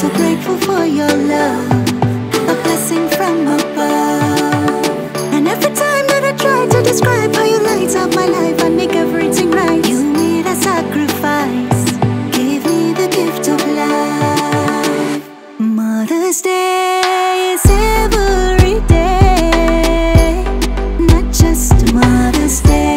so grateful for your love, a blessing from above. And every time that I try to describe how you light up my life and make everything right, you made a sacrifice, gave me the gift of life. Mother's Day is every day, not just Mother's Day.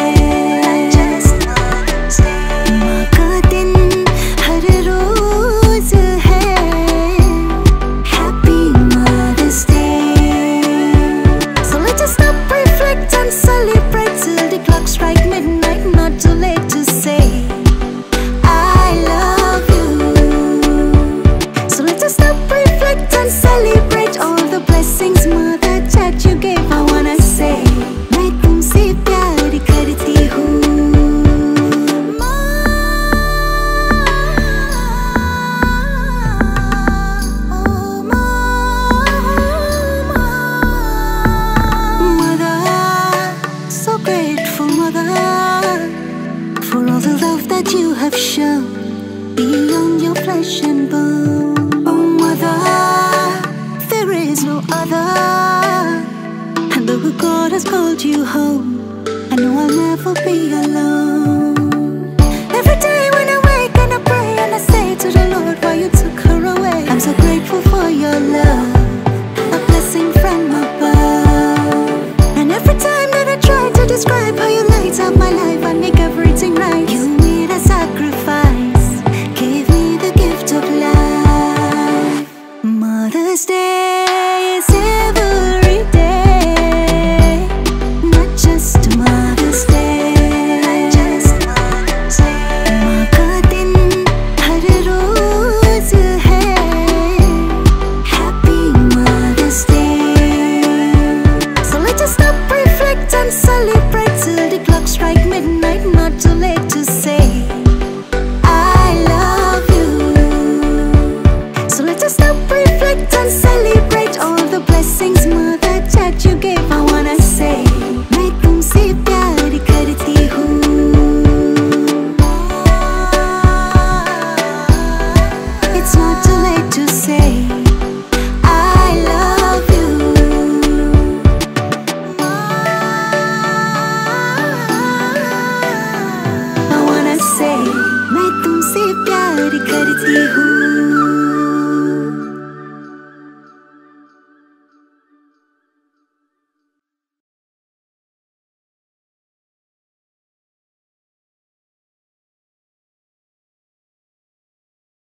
Reflect and celebrate all the blessings, Mother, that you gave.